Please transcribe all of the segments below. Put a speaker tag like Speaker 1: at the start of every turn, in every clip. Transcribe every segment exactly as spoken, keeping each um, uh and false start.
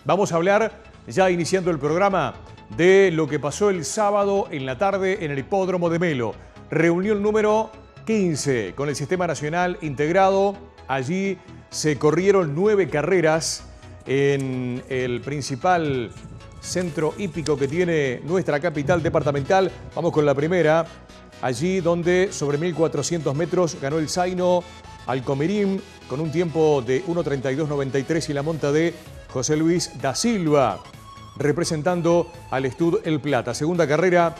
Speaker 1: Vamos a hablar, ya iniciando el programa, de lo que pasó el sábado en la tarde en el Hipódromo de Melo. Reunión número quince con el Sistema Nacional Integrado. Allí se corrieron nueve carreras en el principal centro hípico que tiene nuestra capital departamental. Vamos con la primera, allí donde sobre mil cuatrocientos metros ganó el Zaino Alcomerín con un tiempo de uno treinta y dos noventa y tres y la monta de José Luis da Silva, representando al Estud El Plata. Segunda carrera,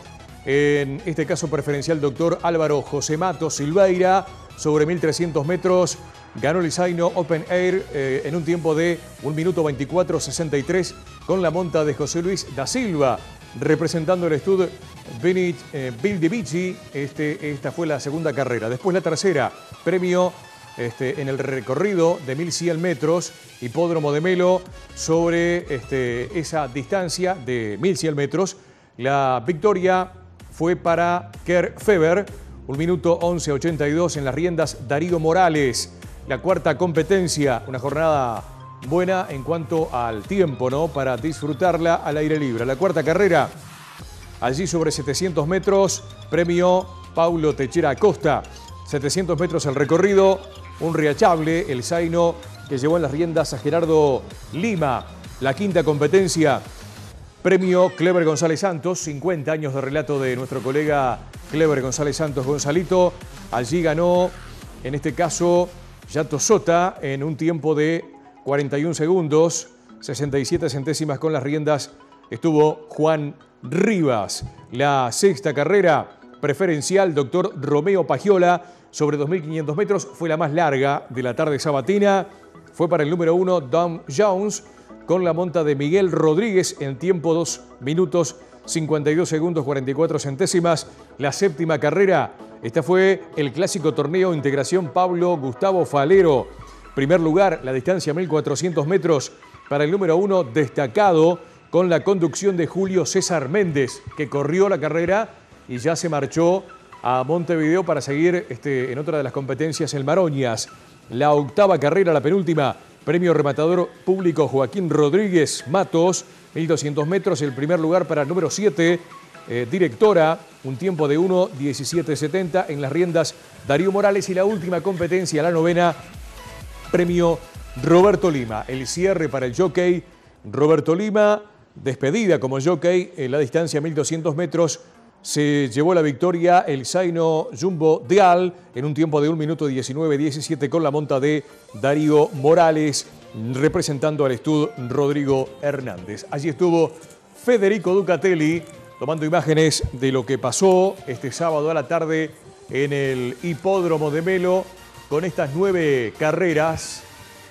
Speaker 1: en este caso preferencial doctor Álvaro José Mato Silveira, sobre mil trescientos metros, ganó el Zaino Open Air eh, en un tiempo de un minuto veinticuatro sesenta y tres con la monta de José Luis da Silva, representando el Estud Benit eh, Bildivici. Este, esta fue la segunda carrera. Después la tercera, premio este, en el recorrido de mil cien metros, Hipódromo de Melo, sobre este, esa distancia de mil cien metros. La victoria fue para Kerr Feber, un minuto once ochenta y dos en las riendas Darío Morales. La cuarta competencia, una jornada buena en cuanto al tiempo, ¿no? Para disfrutarla al aire libre. La cuarta carrera, allí sobre setecientos metros, premio Paulo Techera Acosta. setecientos metros el recorrido, un riachable, el Zaino que llevó en las riendas a Gerardo Lima. La quinta competencia, premio Clever González Santos, cincuenta años de relato de nuestro colega Clever González Santos Gonzalito. Allí ganó, en este caso, Yato Sota en un tiempo de cuarenta y un segundos, sesenta y siete centésimas con las riendas. Estuvo Juan Rivas. La sexta carrera preferencial, doctor Romeo Pagiola, sobre dos mil quinientos metros. Fue la más larga de la tarde sabatina. Fue para el número uno, Dom Jones, con la monta de Miguel Rodríguez en tiempo dos minutos, cincuenta y dos segundos, cuarenta y cuatro centésimas. La séptima carrera, esta fue el clásico torneo Integración Pablo Gustavo Falero. Primer lugar, la distancia mil cuatrocientos metros para el número uno, destacado, con la conducción de Julio César Méndez, que corrió la carrera y ya se marchó a Montevideo para seguir este, en otra de las competencias, el Maroñas. La octava carrera, la penúltima, premio rematador público Joaquín Rodríguez Matos, mil doscientos metros, el primer lugar para el número siete, eh, directora, un tiempo de uno diecisiete setenta en las riendas Darío Morales. Y la última competencia, la novena, premio Roberto Lima. El cierre para el jockey Roberto Lima, despedida como jockey en la distancia mil doscientos metros. Se llevó la victoria el Zaino Jumbo Deal en un tiempo de un minuto diecinueve diecisiete con la monta de Darío Morales, representando al Estud Rodrigo Hernández. Allí estuvo Federico Ducatelli tomando imágenes de lo que pasó este sábado a la tarde en el Hipódromo de Melo con estas nueve carreras.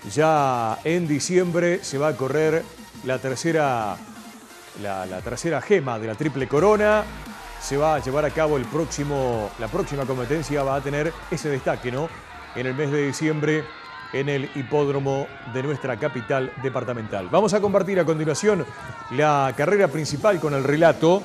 Speaker 1: Ya en diciembre se va a correr la tercera, la, la tercera gema de la Triple Corona. Se va a llevar a cabo el próximo, la próxima competencia va a tener ese destaque, ¿no? En el mes de diciembre en el hipódromo de nuestra capital departamental. Vamos a compartir a continuación la carrera principal con el relato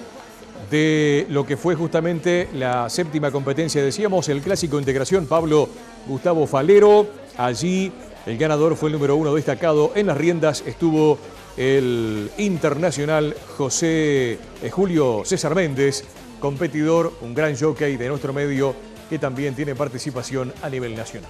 Speaker 1: de lo que fue justamente la séptima competencia. Decíamos, el clásico Integración Pablo Gustavo Falero. Allí el ganador fue el número uno destacado. En las riendas estuvo el internacional José eh, Julio César Méndez, competidor, un gran jockey de nuestro medio que también tiene participación a nivel nacional.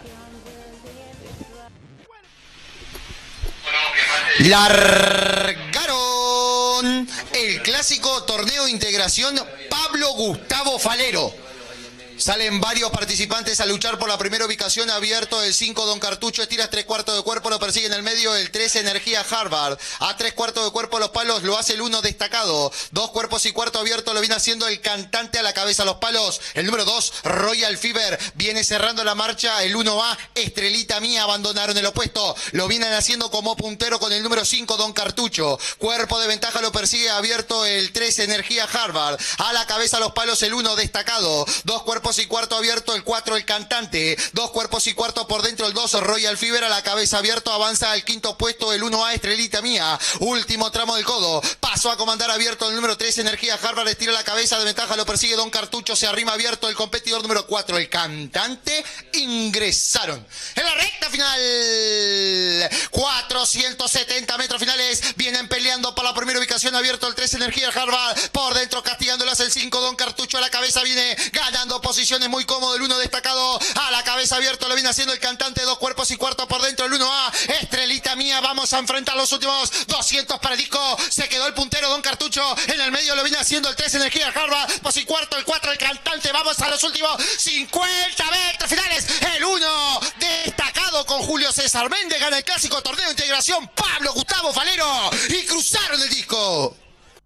Speaker 2: Largaron el clásico torneo de integración Pablo Gustavo Falero. Salen varios participantes a luchar por la primera ubicación. Abierto el cinco, Don Cartucho, estiras tres cuartos de cuerpo, lo persigue en el medio el tres, Energía Harvard. A tres cuartos de cuerpo los palos, lo hace el uno destacado. Dos cuerpos y cuarto abierto lo viene haciendo el Cantante a la cabeza los palos. El número dos, Royal Fever, viene cerrando la marcha. El uno A, Estrelita Mía, abandonaron el opuesto. Lo vienen haciendo como puntero con el número cinco, Don Cartucho. Cuerpo de ventaja lo persigue abierto el tres, Energía Harvard. A la cabeza los palos el uno destacado. Dos cuerpos y cuarto abierto el cuatro, el Cantante. Dos cuerpos y cuarto por dentro el dos, Royal Fever, a la cabeza abierto. Avanza al quinto puesto el uno A, Estrelita Mía. Último tramo del codo. Pasó a comandar abierto el número tres, Energía Harvard. Estira la cabeza de ventaja, lo persigue Don Cartucho. Se arrima abierto el competidor número cuatro, el Cantante. Ingresaron en la recta final. Cuatro doscientos setenta metros finales. Vienen peleando por la primera ubicación. Abierto el tres Energía Harvard. Por dentro castigándolas el cinco Don Cartucho. A la cabeza viene ganando posiciones muy cómodo. El uno destacado a la cabeza abierto. Lo viene haciendo el cantante. Dos cuerpos y cuarto por dentro. El uno A. Estrelita mía. Vamos a enfrentar los últimos doscientos para el disco. Se quedó el puntero Don Cartucho. En el medio lo viene haciendo el tres Energía Harvard. Pues y cuarto el cuatro el cantante. Vamos a los últimos cincuenta metros finales. El uno destacado con Julio César Méndez. Gana el clásico torneo de integración Pablo Gustavo Falero. Y cruzaron el disco.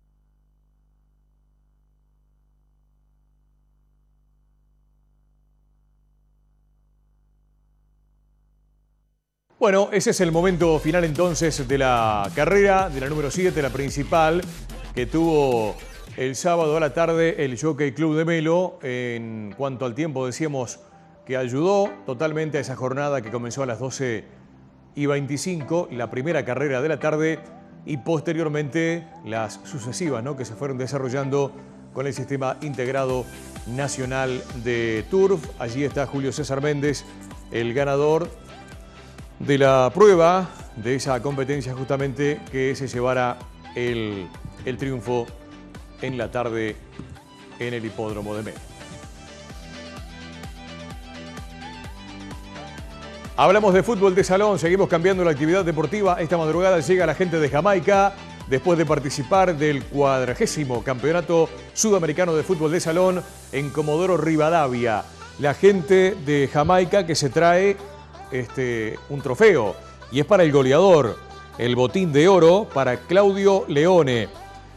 Speaker 1: Bueno, ese es el momento final entonces de la carrera, de la número siete, la principal, que tuvo el sábado a la tarde el Jockey Club de Melo. En cuanto al tiempo, decíamos que ayudó totalmente a esa jornada que comenzó a las doce y veinticinco, la primera carrera de la tarde, y posteriormente las sucesivas, ¿no?, que se fueron desarrollando con el Sistema Integrado Nacional de Turf. Allí está Julio César Méndez, el ganador de la prueba de esa competencia justamente que se llevara el, el triunfo en la tarde en el hipódromo de Melo. Hablamos de fútbol de salón, seguimos cambiando la actividad deportiva. Esta madrugada llega la gente de Jamaica después de participar del cuadragésimo Campeonato Sudamericano de Fútbol de Salón en Comodoro Rivadavia. La gente de Jamaica que se trae este, un trofeo y es para el goleador, el botín de oro para Claudio Leone,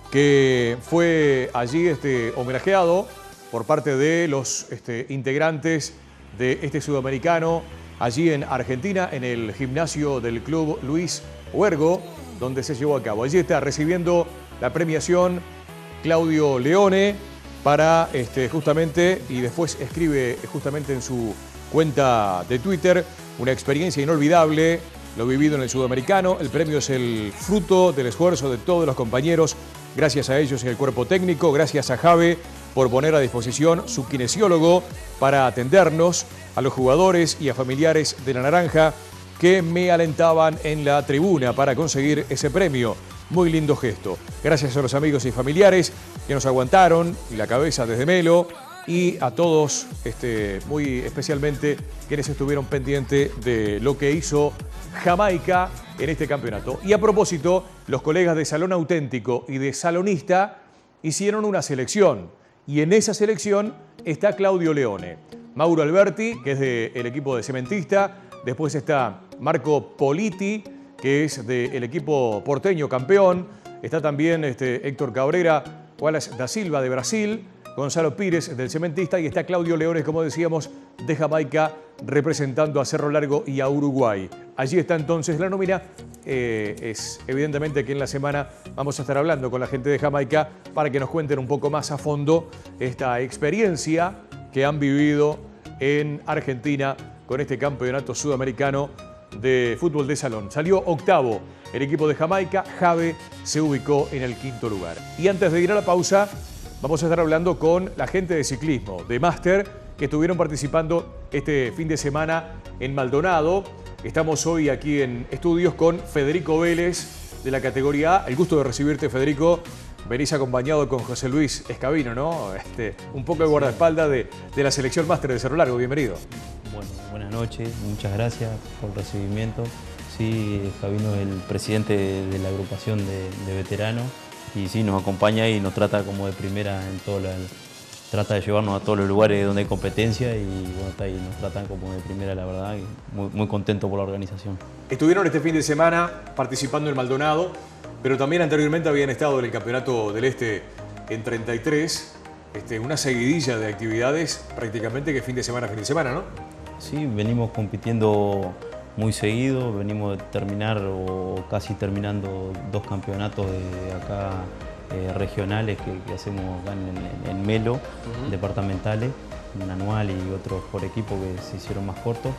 Speaker 1: que fue allí este, homenajeado por parte de los este, integrantes de este sudamericano allí en Argentina, en el gimnasio del Club Luis Huergo, donde se llevó a cabo. Allí está recibiendo la premiación Claudio Leone para este, justamente, y después escribe justamente en su cuenta de Twitter, una experiencia inolvidable, lo vivido en el sudamericano. El premio es el fruto del esfuerzo de todos los compañeros, gracias a ellos y al cuerpo técnico, gracias a Jave por poner a disposición su kinesiólogo para atendernos, a los jugadores y a familiares de la Naranja que me alentaban en la tribuna para conseguir ese premio. Muy lindo gesto. Gracias a los amigos y familiares que nos aguantaron la cabeza desde Melo y a todos, este, muy especialmente, quienes estuvieron pendientes de lo que hizo Jamaica en este campeonato. Y a propósito, los colegas de Salón Auténtico y de Salonista hicieron una selección y en esa selección está Claudio Leone. Mauro Alberti, que es del equipo de Cementista, después está Marco Politi, que es del equipo porteño campeón, está también este, Héctor Cabrera, Wallace da Silva de Brasil, Gonzalo Pires del Cementista y está Claudio Leones, como decíamos, de Jamaica, representando a Cerro Largo y a Uruguay. Allí está entonces la nómina. Eh, es evidentemente que en la semana vamos a estar hablando con la gente de Jamaica para que nos cuenten un poco más a fondo esta experiencia que han vivido en Argentina con este campeonato sudamericano de fútbol de salón. Salió octavo el equipo de Jamaica, Jave se ubicó en el quinto lugar. Y antes de ir a la pausa, vamos a estar hablando con la gente de ciclismo, de Máster, que estuvieron participando este fin de semana en Maldonado. Estamos hoy aquí en estudios con Federico Vélez de la categoría A. El gusto de recibirte, Federico. Venís acompañado con José Luis Escabino, ¿no? Este, un poco de guardaespaldas de, de la selección máster de Cerro Largo. Bienvenido.
Speaker 3: Bueno, buenas noches, muchas gracias por el recibimiento. Sí, Escabino es el presidente de, de la agrupación de, de veteranos y sí, nos acompaña y nos trata como de primera en todo la, trata de llevarnos a todos los lugares donde hay competencia y bueno, está ahí, nos tratan como de primera, la verdad, y muy, muy contento por la organización.
Speaker 1: Estuvieron este fin de semana participando en Maldonado, pero también anteriormente habían estado en el Campeonato del Este en treinta y tres, este, una seguidilla de actividades prácticamente que fin de semana, fin de semana, ¿no?
Speaker 3: Sí, venimos compitiendo muy seguido, venimos de terminar o casi terminando dos campeonatos de acá eh, regionales que, que hacemos acá en, en Melo, uh-huh. departamentales, un anual y otros por equipo que se hicieron más cortos.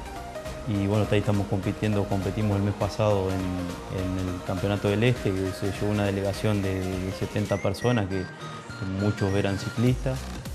Speaker 3: Y bueno, ahí estamos compitiendo, competimos el mes pasado en, en el Campeonato del Este, que se llevó una delegación de setenta personas, que muchos eran ciclistas,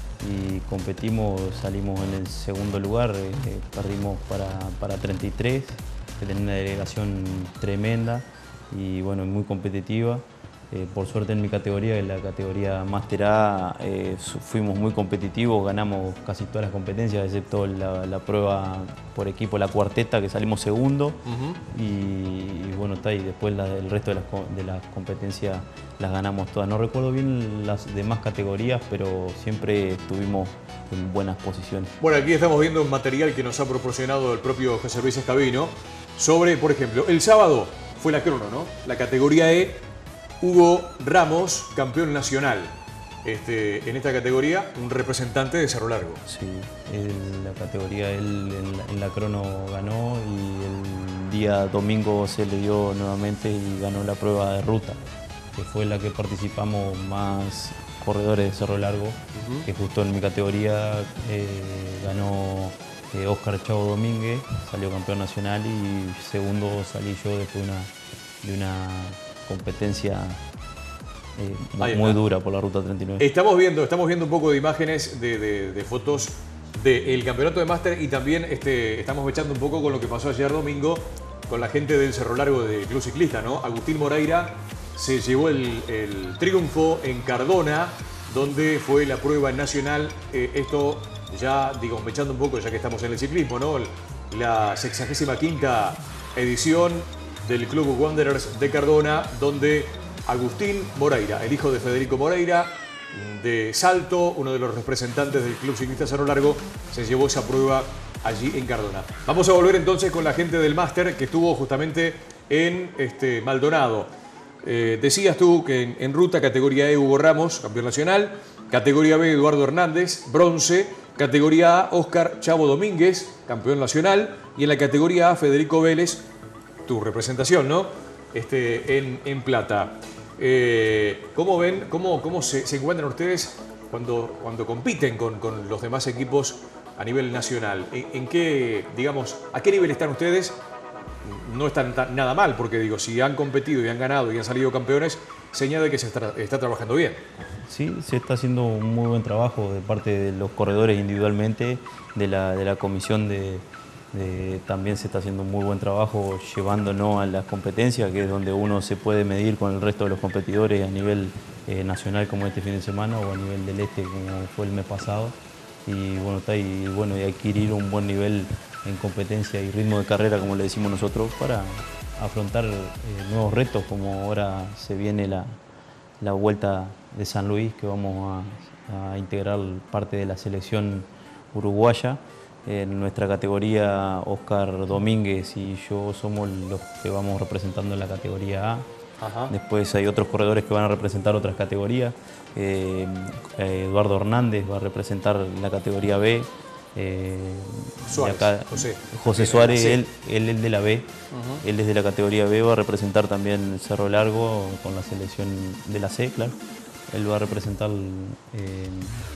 Speaker 3: y competimos, salimos en el segundo lugar, eh, perdimos para, para treinta y tres, que tenía una delegación tremenda, y bueno, muy competitiva. Eh, por suerte en mi categoría, en la categoría Máster A, eh, fuimos muy competitivos, ganamos casi todas las competencias, excepto la, la prueba por equipo, la cuarteta, que salimos segundo. Uh-huh. y, y bueno, está ahí. Después la, el resto de las, de las competencias las ganamos todas. No recuerdo bien las demás categorías, pero siempre estuvimos en buenas posiciones.
Speaker 1: Bueno, aquí estamos viendo un material que nos ha proporcionado el propio José Luis Escabino sobre, por ejemplo, el sábado fue la crono, ¿no? La categoría E. Hugo Ramos, campeón nacional. Este, en esta categoría, un representante de Cerro Largo.
Speaker 3: Sí, en la categoría él en la, en la crono ganó y el día domingo se le dio nuevamente y ganó la prueba de ruta, que fue la que participamos más corredores de Cerro Largo, uh-huh. que justo en mi categoría eh, ganó eh, Oscar Chavo Domínguez, salió campeón nacional y segundo salí yo después de una, de una competencia eh, muy, muy dura por la ruta treinta y nueve.
Speaker 1: Estamos viendo, estamos viendo un poco de imágenes, de, de, de fotos del campeonato de máster y también este, estamos echando un poco con lo que pasó ayer domingo con la gente del Cerro Largo del Club Ciclista, ¿no? Agustín Moreira se llevó el, el triunfo en Cardona, donde fue la prueba nacional. Eh, esto ya, digo, echando un poco, ya que estamos en el ciclismo, ¿no? La sexagésima quinta edición del Club Wanderers de Cardona, donde Agustín Moreira, el hijo de Federico Moreira, de Salto, uno de los representantes del Club Ciclista Cerro Largo, se llevó esa prueba allí en Cardona. Vamos a volver entonces con la gente del máster que estuvo justamente en este, Maldonado. Eh, decías tú que en, en ruta, categoría E, Hugo Ramos, campeón nacional, categoría B, Eduardo Hernández, bronce, categoría A, Oscar Chavo Domínguez, campeón nacional, y en la categoría A, Federico Vélez, tu representación, ¿no? Este, en, en plata. Eh, ¿Cómo ven, cómo, cómo se, se encuentran ustedes cuando, cuando compiten con, con los demás equipos a nivel nacional? ¿En, en qué, digamos, a qué nivel están ustedes? No están tan, nada mal, porque digo, si han competido y han ganado y han salido campeones, señala de que se está, está trabajando bien.
Speaker 3: Sí, se está haciendo un muy buen trabajo de parte de los corredores individualmente, de la, de la comisión de... De, también se está haciendo un muy buen trabajo llevándonos a las competencias, que es donde uno se puede medir con el resto de los competidores a nivel eh, nacional, como este fin de semana, o a nivel del este, como fue el mes pasado. Y bueno, está y, bueno, y adquirir un buen nivel en competencia y ritmo de carrera, como le decimos nosotros, para afrontar eh, nuevos retos, como ahora se viene la, la Vuelta de San Luis, que vamos a, a integrar parte de la selección uruguaya. En nuestra categoría, Oscar Domínguez y yo somos los que vamos representando en la categoría A. Ajá. Después hay otros corredores que van a representar otras categorías. Eh, Eduardo Hernández va a representar la categoría B. Eh,
Speaker 1: Suárez,
Speaker 3: acá,
Speaker 1: José.
Speaker 3: José Suárez, él, él es de la B. Uh-huh. Él es de la categoría B, va a representar también Cerro Largo con la selección de la C, claro. Él va a representar eh,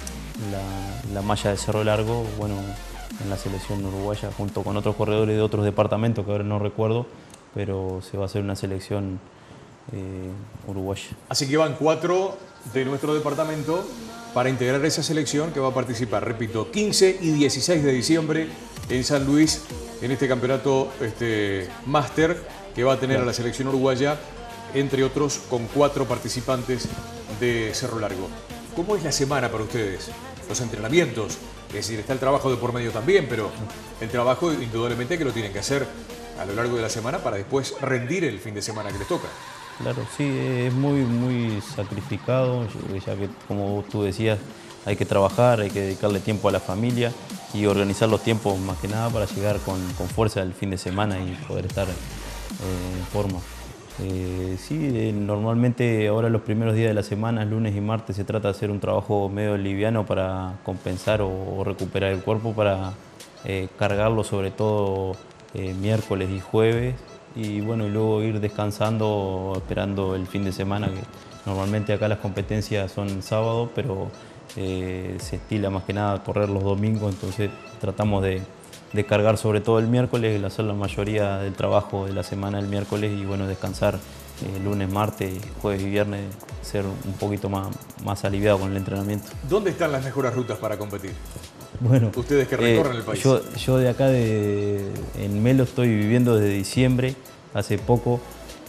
Speaker 3: la, la malla de Cerro Largo, bueno, en la selección uruguaya, junto con otros corredores de otros departamentos que ahora no recuerdo, pero se va a hacer una selección eh, uruguaya.
Speaker 1: Así que van cuatro de nuestro departamento para integrar esa selección que va a participar, repito, quince y dieciséis de diciembre en San Luis, en este campeonato este, máster que va a tener a la selección uruguaya, entre otros con cuatro participantes de Cerro Largo. ¿Cómo es la semana para ustedes? Los entrenamientos, es decir, está el trabajo de por medio también, pero el trabajo indudablemente que lo tienen que hacer a lo largo de la semana para después rendir el fin de semana que les toca.
Speaker 3: Claro, sí, es muy, muy sacrificado, ya que como tú decías, hay que trabajar, hay que dedicarle tiempo a la familia y organizar los tiempos más que nada para llegar con, con fuerza el fin de semana y poder estar eh, en forma. Eh, sí, eh, normalmente ahora los primeros días de la semana, lunes y martes, se trata de hacer un trabajo medio liviano para compensar o, o recuperar el cuerpo, para eh, cargarlo sobre todo eh, miércoles y jueves, y bueno, y luego ir descansando, esperando el fin de semana, que normalmente acá las competencias son sábado, pero eh, se estila más que nada correr los domingos, entonces tratamos de de cargar sobre todo el miércoles, hacer la mayoría del trabajo de la semana el miércoles y bueno, descansar eh, lunes, martes, jueves y viernes, ser un poquito más, más aliviado con el entrenamiento.
Speaker 1: ¿Dónde están las mejores rutas para competir?
Speaker 3: Bueno,
Speaker 1: ustedes que recorren
Speaker 3: eh,
Speaker 1: el país.
Speaker 3: Yo, yo de acá de, en Melo estoy viviendo desde diciembre, hace poco.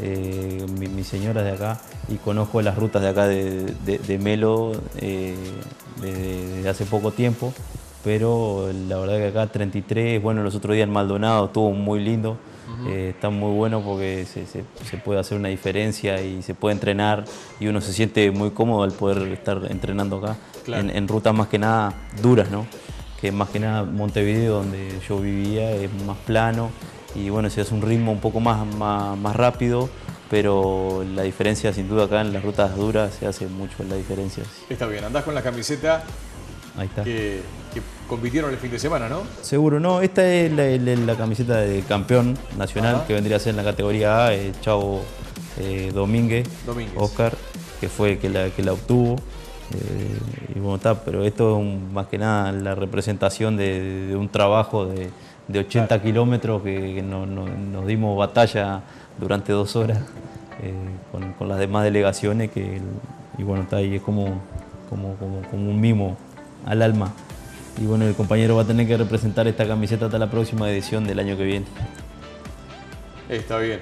Speaker 3: eh, mi, mi señora es de acá y conozco las rutas de acá de, de, de Melo eh, desde, desde hace poco tiempo, pero la verdad que acá treinta y tres, bueno, los otros días en Maldonado estuvo muy lindo. Eh, está muy bueno porque se, se, se puede hacer una diferencia y se puede entrenar y uno se siente muy cómodo al poder estar entrenando acá, claro. en, en rutas más que nada duras, ¿no? Que más que nada Montevideo, donde yo vivía, es más plano y bueno, se hace un ritmo un poco más, más, más rápido, pero la diferencia sin duda acá en las rutas duras se hace mucho la diferencia.
Speaker 1: Está bien, andás con la camiseta. Ahí está. Que, que compitieron el fin de semana, ¿no?
Speaker 3: Seguro, no. Esta es la, la, la camiseta de campeón nacional. Ajá. Que vendría a ser en la categoría A, eh, Chavo eh, Domínguez, Domínguez, Oscar, que fue el que la, que la obtuvo. Eh, y bueno, está, pero esto es un, más que nada la representación de, de un trabajo de, de ochenta claro. kilómetros que, que no, no, nos dimos batalla durante dos horas eh, con, con las demás delegaciones. Que, y bueno, está ahí, es como, como, como, como un mimo al alma. Y bueno, el compañero va a tener que representar esta camiseta hasta la próxima edición del año que viene.
Speaker 1: Está bien.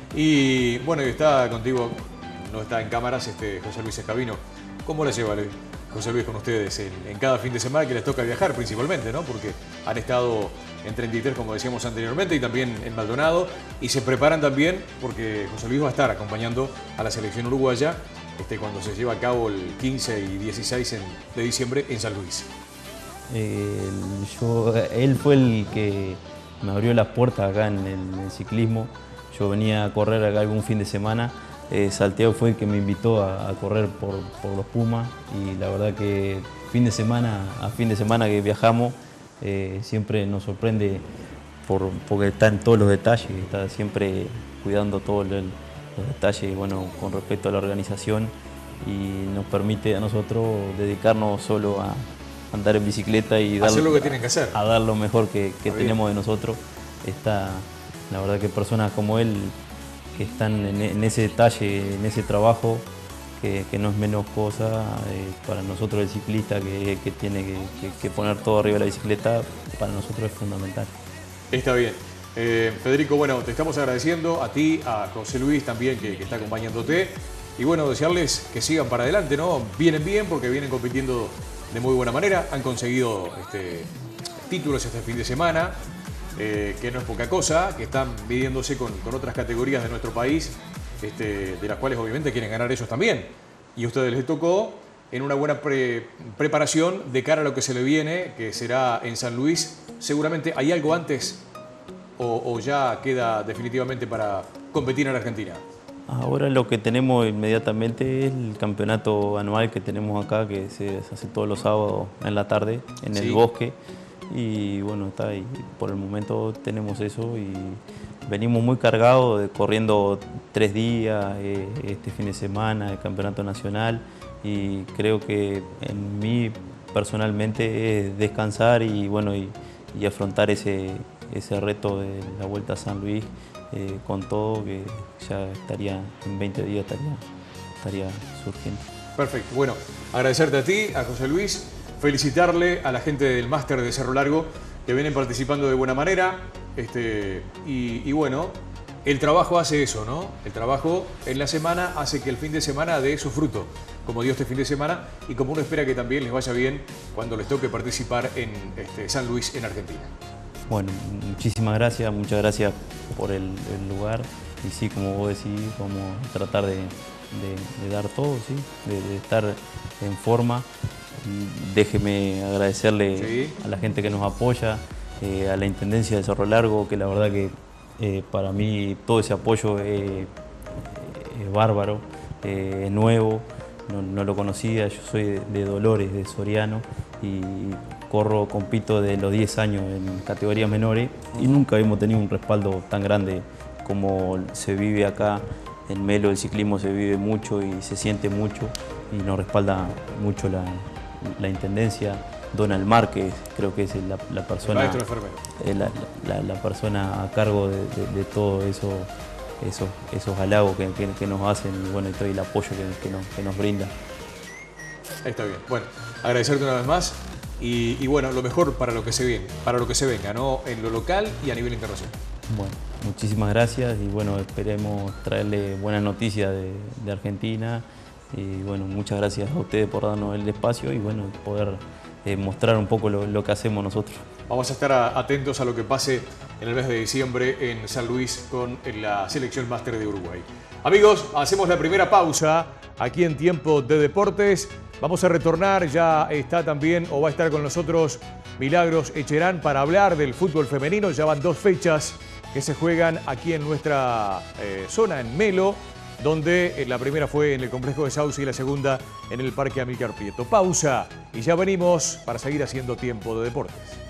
Speaker 1: Y bueno, está contigo, no está en cámaras, este José Luis Escabino. ¿Cómo la lleva José Luis con ustedes en, en cada fin de semana que les toca viajar principalmente, ¿no? Porque han estado en treinta y tres, como decíamos anteriormente, y también en Maldonado, y se preparan también porque José Luis va a estar acompañando a la selección uruguaya Este, cuando se lleva a cabo el quince y dieciséis en, de diciembre en San Luis.
Speaker 3: Eh, yo, él fue el que me abrió las puertas acá en el, en el ciclismo. Yo venía a correr acá algún fin de semana. Eh, Salteo fue el que me invitó a, a correr por, por los Pumas y la verdad que fin de semana a fin de semana que viajamos eh, siempre nos sorprende por, porque está en todos los detalles, está siempre cuidando todo el, los detalles, bueno, con respecto a la organización y nos permite a nosotros dedicarnos solo a andar en bicicleta y dar,
Speaker 1: hacer lo que tienen que hacer.
Speaker 3: A dar lo mejor que, que tenemos de nosotros. Está, la verdad que personas como él que están en, en ese detalle, en ese trabajo, que, que no es menos cosa eh, para nosotros el ciclista que, que tiene que, que, que poner todo arriba de la bicicleta, para nosotros es fundamental.
Speaker 1: Está bien. Eh, Federico, bueno, te estamos agradeciendo a ti, a José Luis también que, que está acompañándote y bueno, desearles que sigan para adelante, ¿no? Vienen bien porque vienen compitiendo de muy buena manera, han conseguido este, títulos este fin de semana, eh, que no es poca cosa, que están midiéndose con, con otras categorías de nuestro país, este, de las cuales obviamente quieren ganar ellos también. Y a ustedes les tocó en una buena pre preparación de cara a lo que se le viene, que será en San Luis. Seguramente hay algo antes o, o ya queda definitivamente para competir en Argentina.
Speaker 3: Ahora lo que tenemos inmediatamente es el campeonato anual que tenemos acá, que se hace todos los sábados en la tarde, en sí. el bosque. Y bueno, está ahí. Por el momento tenemos eso y venimos muy cargados, de, corriendo tres días eh, este fin de semana, el campeonato nacional. Y creo que en mí personalmente es descansar y, bueno, y, y afrontar ese, ese reto de la Vuelta a San Luis. Eh, con todo, que ya estaría en veinte días estaría, estaría surgiendo.
Speaker 1: Perfecto. Bueno, agradecerte a ti, a José Luis, felicitarle a la gente del máster de Cerro Largo que vienen participando de buena manera este, y, y bueno, el trabajo hace eso, ¿no? El trabajo en la semana hace que el fin de semana dé su fruto, como dio este fin de semana y como uno espera que también les vaya bien cuando les toque participar en este, San Luis, en Argentina.
Speaker 3: Bueno, muchísimas gracias, muchas gracias por el, el lugar y sí, como vos decís, vamos a tratar de, de, de dar todo, ¿sí? de, de estar en forma. Déjeme agradecerle sí. a la gente que nos apoya, eh, a la Intendencia de Cerro Largo, que la verdad que eh, para mí todo ese apoyo es, es bárbaro, eh, es nuevo, no, no lo conocía, yo soy de, de Dolores, de Soriano, y corro, compito de los diez años en categorías menores y nunca hemos tenido un respaldo tan grande como se vive acá en Melo. El ciclismo se vive mucho y se siente mucho y nos respalda mucho la, la Intendencia. Donald Márquez, creo que es la, la persona,
Speaker 1: el maestro enfermero.
Speaker 3: La, la, la persona a cargo de, de, de todo eso, esos, esos halagos que, que, que nos hacen y bueno, y todo el apoyo que, que, nos, que nos brinda.
Speaker 1: Está bien. Bueno, agradecerte una vez más. Y, y bueno, lo mejor para lo que se viene, para lo que se venga, ¿no? En lo local y a nivel internacional.
Speaker 3: Bueno, muchísimas gracias y bueno, esperemos traerle buenas noticias de, de Argentina. Y bueno, muchas gracias a ustedes por darnos el espacio y bueno, poder eh, mostrar un poco lo, lo que hacemos nosotros.
Speaker 1: Vamos a estar a, atentos a lo que pase en el mes de diciembre en San Luis con la selección máster de Uruguay. Amigos, hacemos la primera pausa aquí en Tiempo de Deportes. Vamos a retornar, ya está también o va a estar con nosotros Milagros Echerán para hablar del fútbol femenino. Ya van dos fechas que se juegan aquí en nuestra eh, zona, en Melo, donde la primera fue en el complejo de Sauce y la segunda en el Parque Amílcar Prieto. Pausa y ya venimos para seguir haciendo Tiempo de Deportes.